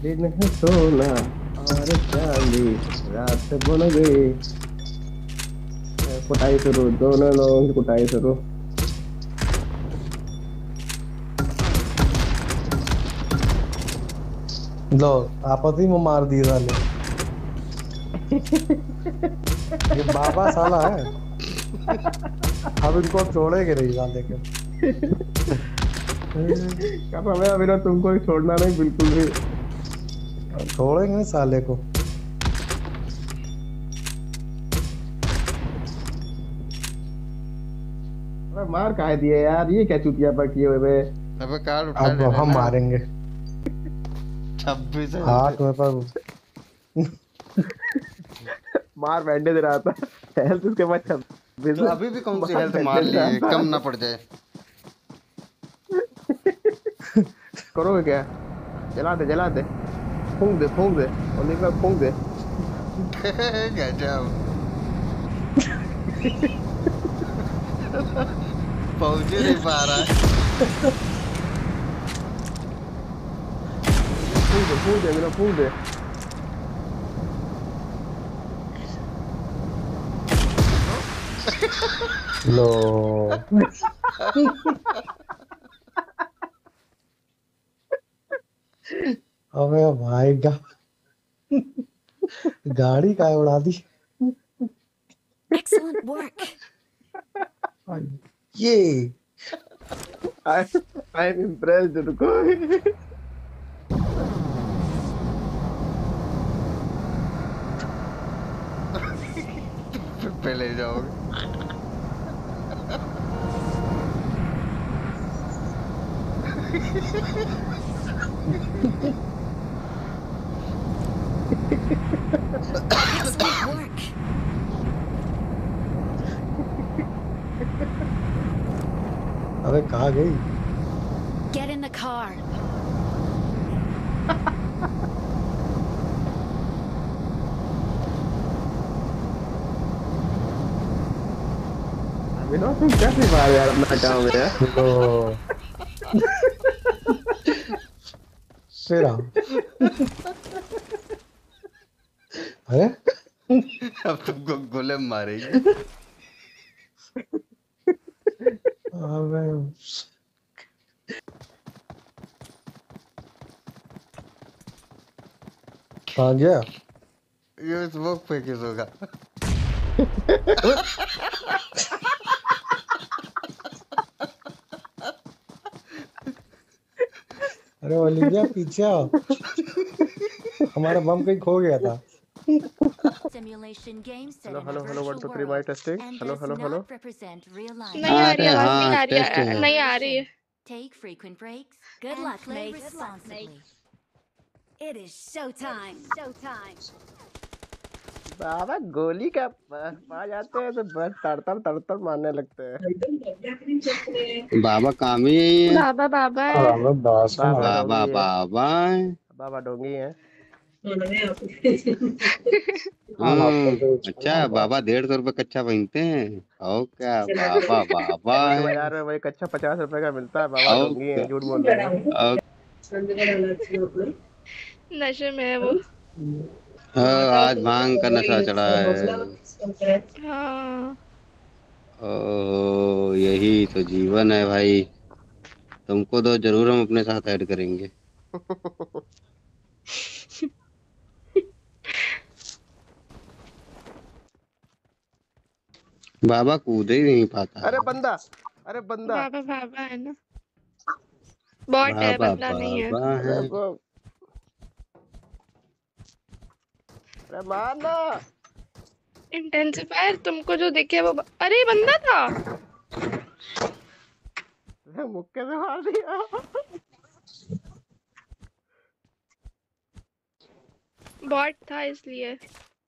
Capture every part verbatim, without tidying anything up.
दिन है सोना और चांदी रात बन गई। कुटाई शुरू, दोनों लोगों की कुटाई शुरू। लो आपस ही में मार दिए साले। ये बाबा साला है। अब इनको छोड़ेंगे नहीं साले के। कसम है अभी ना तुमको ही छोड़ना नहीं बिल्कुल भी। छोड़ेंगे नहीं साले को। अबे मार काहे दिए यार, ये क्या चुतिया पर किए हुए बे। अबे कार्ड उठा अब लेना हम ना। मारेंगे। छब्बीस हाथ में पर मार बैंडेज रहा था। हेल्थ उसके बाद छब्बीस। तो अभी भी कौन सी मार हेल्थ मार बैंडेज रहा लिए, था। कम ना पड़ जाए। करोगे क्या? जला दे जला दे, फूंक दे फूंक दे, और निकला फूंक दे। गजब। पहुंच ही नहीं पा रहा है। फूंक दे फूंक दे मेरा फूंक दे। लो। अबे भाई गा, गाड़ी का उड़ा दी। Excellent work. ये आई आई एम इम्प्रेस्ड, रुको। फिर पे ले जाओगे। Excellent work. अबे कहाँ गई? Get in the car. Vinod तुम कैसे मार यार अपना काम है यार। लो फिर आओ। अरे अब तुमको गोले मारेंगे। अबे कहाँ गया? ये स्मोक फेंके होगा। अरे ओलिविया पीछे आओ, हमारा बम कहीं खो गया था। Simulation game set hello in a hello hello one virtual two three mic world testing. and hello does hello hello. not represent real life. नहीं आ रही अरे आवाज, नहीं हाँ आ रही टेस्टिंग है, है। नहीं आ रही है। Take frequent breaks. Good And luck, play mate. responsibly. It is showtime. Showtime. बाबा गोली का पा जाते हैं तो बस तड़तड़ तड़तड़ मारने लगते हैं। बाबा काम ही यही है। बाबा बाबा है। अबे बस में बाबा बाबा डोंगी है। बाबा है। बाबा डोंगी है। हम्म अच्छा, बाबा डेढ़ सौ रुपए कच्चा पहनते हैं। ओ क्या बाबा बाबा वही है। बाजार में वही कच्चा पचास रुपए का मिलता है। बाबा ओ डोंगी है, क्या झूठ बोल रहे हैं। ओ, नशे में है वो। हाँ, आज भांग का नशा चढ़ा है। हाँ। ओ यही तो जीवन है भाई। तुमको तो जरूर हम अपने साथ ऐड करेंगे। बाबा कूद ही नहीं पाता अरे है। बंदा, अरे बंदा। बाबा बाबा है ना, बॉट है, बाबा बंदा नहीं है। बाबा अरे है। वो, अरे मारना। इंटेंसिफायर तुमको जो दिखे वो ब... अरे बंदा था। अरे मुक्के से मार दिया। बॉट था इसलिए।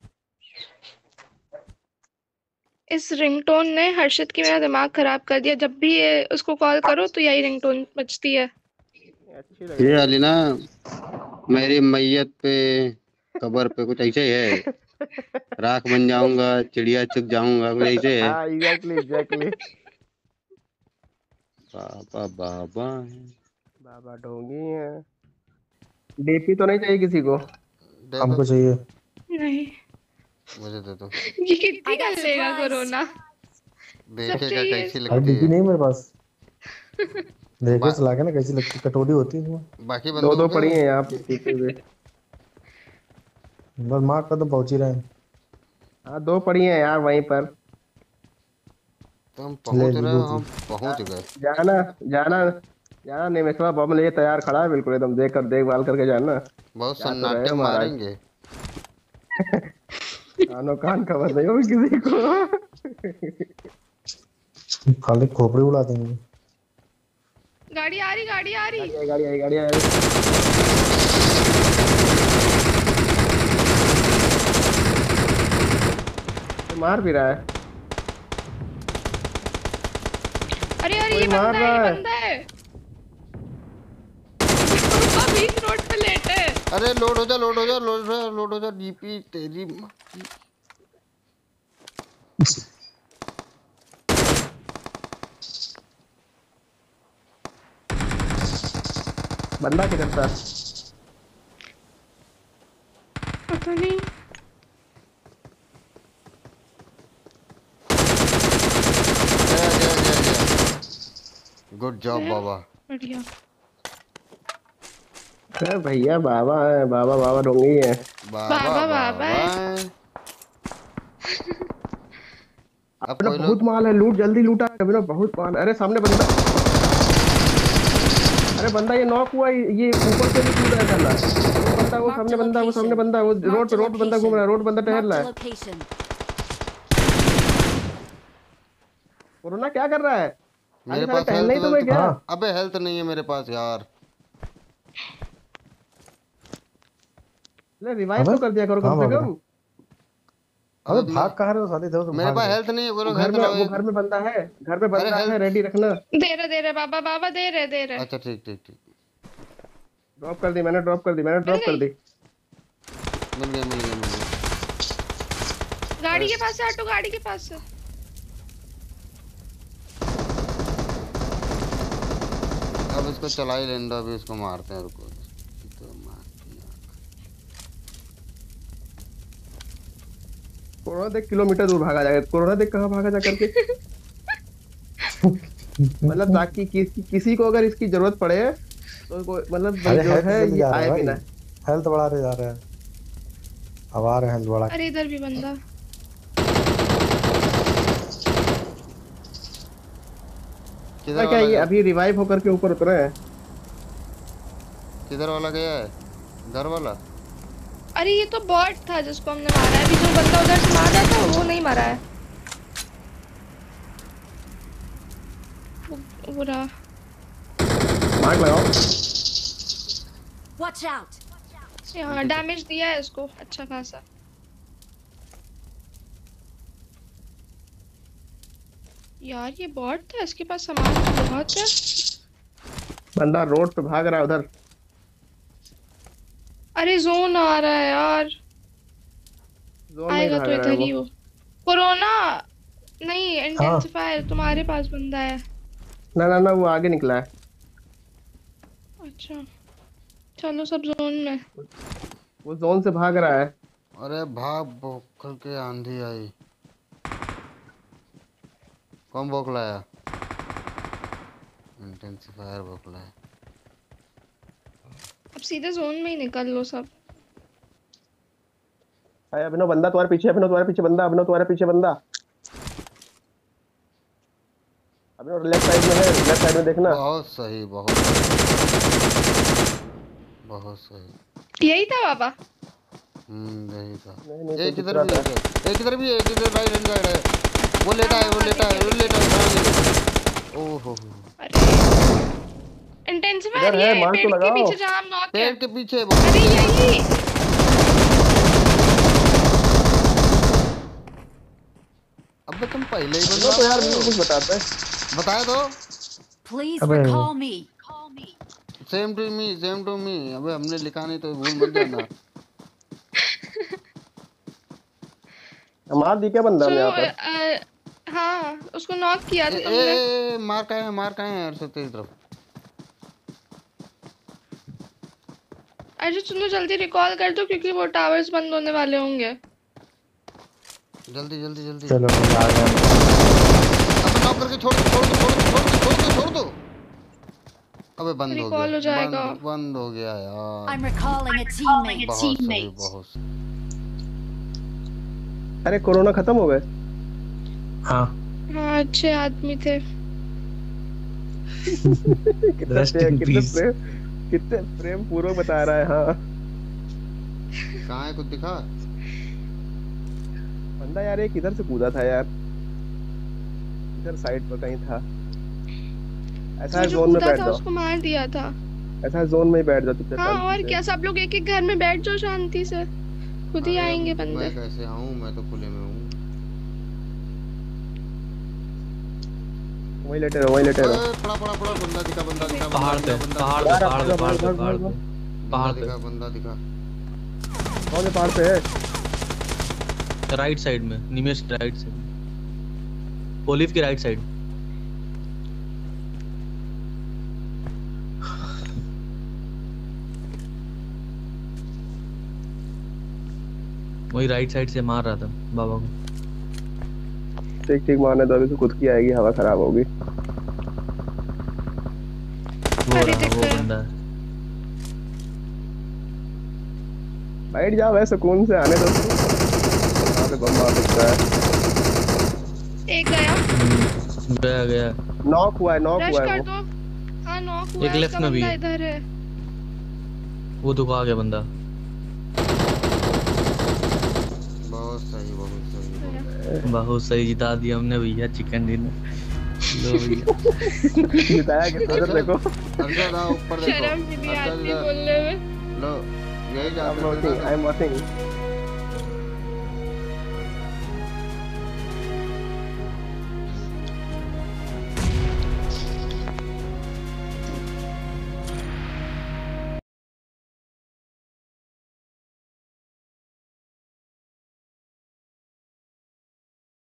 इस रिंगटोन ने हर्षित की मेरा दिमाग खराब कर दिया। जब भी ये उसको कॉल करो तो यही रिंगटोन बजती है। ये अच्छी लग ये रही है। वाली ना, मेरी मैयत पे कब्र पे कुछ ऐसे ही है। राख बन जाऊंगा, चिड़िया चुग जाऊंगा, कुछ ऐसे है। हाँ एग्जैक्टली एग्जैक्टली। बाबा बाबा है। बाबा डोंगी है। डीपी तो नहीं चाहिए किसी को? दे दो, हमको चाहिए। नहीं, मुझे दे दो। ये कितनी I got कर लेगा supplies. कोरोना? देखेगा चाहिए। कैसी अरे लगती डीपी है। नहीं मेरे पास, देखे बा, चला के ना कैसी लगती, कटोरी होती है उसमें। बाकी दो दो बंदूक पड़ी है? हैं यहाँ पे पीछे हुए। बस मार्क कर तो पहुंच ही रहे हैं। हाँ दो पड़ी हैं यार वहीं पर। तो हम ले पहुंच ली रहे हो, लूट ली। हम पहुंच गए। जाना जाना जाना निमेशवा बम लिए तैयार खड़ा है बिल्कुल एकदम, देख कर देखभाल करके जाना। बहुत क्या तो रहे सन्नाटे हो महाराज, मारेंगे। कानो कान खबर नहीं होगी किसी को। खाली खोपड़ी उड़ा देंगे। गाड़ी आ रही, गाड़ी आ रही। गाड़ी आई गाड़ी आई गाड़ी आई। मार भी रहा है, अरे अरे कोई ये मार बंदा है, रहा ये है। बंदा है। अभी इस रोड पे लेटे है। अरे लोड हो जा, लोड हो जा, लोड हो जा, लोड हो जा। डीपी तेरी माँ की। बंदा किधर था? पता नहीं। गया गया गया गया। गुड जॉब गया? बाबा। बढ़िया। अरे भैया बाबा है, बाबा बाबा डोंगी है। बाबा बाबा, बाबा बाबा। है। अब अपना कोई बहुत लोग माल है, लूट जल्दी लूटा अभी ना, बहुत माल। अरे सामने बंदा, अरे बंदा ये नॉक हुआ, ये ऊपर से भी कूद रहा है साला। वो बंदा, वो Marked सामने a बंदा, वो सामने location. बंदा, वो रोड Marked पे a रोड पे बंदा घूम रहा है, रोड पे बंदा टहल Marked रहा a है। location. कोरोना क्या कर रहा है? मेरे आगे साले पास टहलना हेल्थ ही तुम्हें वेल्थ। क्या? हाँ अबे हेल्थ नहीं है मेरे पास यार। ले रिवाइव अबे तो कर दिया करो कहाँ कम से भाग रहा? कम। अबे अबे भाग मैं, कहाँ रहे हो साले, इधर तो मेरे भाग पास रहे हो। हेल्थ नहीं है। बोलो वो घर हेल्थ में, लाओ वो एक। घर में बंदा है, घर में अरे बंदा है, हेल्थ। रेडी रखना। दे रहे दे रहे बाबा, बाबा दे रहे दे रहे। अच्छा ठीक ठीक ठीक। ड्रॉप कर दी मैंने, ड्रॉप कर दी मैंने, मिल ड्रॉप कर गई। दी। मिल गया मिल गया मिल गया। गाड़ी के पास से, ऑटो गाड़ी के पास से। अब इसको चला ही लेने दो, अभी इसको मारते हैं। रुको तो मारते हैं। कोरोना देख किलोमीटर दूर भागा जाएगा, कोरोना देख कहाँ भागा जा करके। मतलब ताकि किसी किसी को अगर इसकी जरूरत पड़े तो कोई- मतलब भाई अरे जो हेल्थ है जल्दी ये जा रहा आए है बिना। भाई, हेल्थ बढ़ा रहे जा रहे हैं। अब आ रहे हैं हेल्थ बढ़ा के। अरे इधर भी बंदा। किधर क्या वाला ये गया? अभी रिवाइव होकर के ऊपर उतरे हैं? किधर वाला गया है? घर वाला? अरे ये तो बॉट था जिसको हमने मारा है। अभी जो बंदा उधर से मार रहा था वो नहीं मरा है। वो- वो रहा। मार्क लगाओ। Watch out. यहाँ डैमेज दिया है इसको अच्छा खासा। यार ये बॉट था, इसके पास सामान तो बहुत है। बंदा रोड पे भाग रहा है उधर। अरे जोन आ रहा है यार। जोन में ही आएगा भाग तो रहा है इधर ही वो। हो। कोरोना नहीं, इंटेंसिफायर तुम्हारे पास बंदा है। ना ना ना वो आगे निकला है। अच्छा चलो सब जोन में। वो जोन से भाग रहा है। अरे भाग बोकल के आंधी आई। कौन बोकलाया? इंटेंसिफायर बोकलाया। अब सीधे जोन में ही निकल लो सब। अरे अभिनव बंदा तुम्हारे पीछे, अभिनव तुम्हारे पीछे बंदा, अभिनव तुम्हारे पीछे बंदा। अभिनव लेफ्ट साइड में है, लेफ्ट साइड में देखना। बहुत सही, बहुत सही, बहुत सही। यही था बाबा। हम्म यही था। नहीं नहीं एक तो इधर भी दूसरा है, था। एक इधर भी है, एक इधर राइट हैंड साइड है। वो लेटा है, वो लेटा है, वो लेटा है। ओहो अरे इंटेंसिफायर इधर ये है, मार तो पेड़ के लगाओ। पीछे जहाँ हम नॉक पेड़ है। के पीछे अरे यही। अबे तुम पहले ही अभिनव तो यार मुझे कुछ बताते हैं। बताया तो। Please अबे। recall me. Call me. Same to me, same to me. अबे हमने लिखा नहीं तो भूल मत जाना। मार दी क्या बंदा हमने सुनो यहाँ पर? अ, हाँ उसको नॉक किया था ए, तुमने। ए, ए, मार का है, मार का है हर्षद तेरी तरफ। अर्जुन सुनो जल्दी रिकॉल कर दो क्योंकि वो टावर्स बंद होने वाले होंगे। जल्दी जल्दी जल्दी। चलो मैं आ गया। अब नॉक करके छोड़ दो छोड़ दो छोड़ दो छोड़ दो छोड़ दो। अबे बंद हो Recall गया हो जाएगा। बंद, बंद हो गया यार। I'm recalling a teammate. बहुत सही बहुत सही। अरे कोरोना खत्म हो गए। हाँ हाँ अच्छे आदमी थे। कितने Rest in कितने peace. प्रेम कितने प्रेम पूर्वक बता रहा है। हाँ कहाँ है कुछ दिखा? बंदा यार एक इधर से कूदा था यार, इधर साइड पर कहीं था। ऐसा जो जोन में कूदा बैठ था जाओ, उसको मार दिया था। ऐसा जोन में ही बैठ जाओ चुपचाप। हाँ शांति और से। क्या, सब लोग एक एक घर में बैठ जाओ शांति से, खुद ही अरे आएंगे बंदे। मैं कैसे आऊँ, मैं तो खुले में हूँ। वहीं लेटे रहो वहीं लेटे रहो। अरे, पड़ा पड़ा पड़ा बंदा दिखा बंदा दिखा पहाड़ पे बंदा पहाड़ पे यार, पहाड़ पे भाग, पहाड़ पे भाग, पहाड़ भाग, पे पहाड़ पे दिखा बंदा दिखा। कौन से पहाड़ पे है? राइट साइड में, निमेश के राइट साइड, ओलिव की राइट साइड। वही राइट साइड से मार रहा था बाबा को। ठीक ठीक मारने दो, अभी तो खुद की आएगी, हवा खराब होगी। वो अरे रहा वो दिख रहा है। बंदा है। बैठ जाओ भाई, सुकून से आने दो। वहाँ पे बम मार सकता है। एक गया, हम्म, गया गया। नॉक हुआ है, नॉक रश हुआ कर है वो। दो। हाँ नॉक हुआ एक है, लेफ्ट उसका में भी बंदा है। इधर है। वो तो आ गया बंदा। बहुत सही बहुत सही। बहुत सही, जिता दिया हमने भैया चिकन डिनर। लो भैया। जिताया कितना इधर देखो। अर्जुन आओ ऊपर देखो। शर्म भी नहीं अर्जुन आती इधर। बोलने में। लो यही I'm जाते watching, हैं। I'm watching।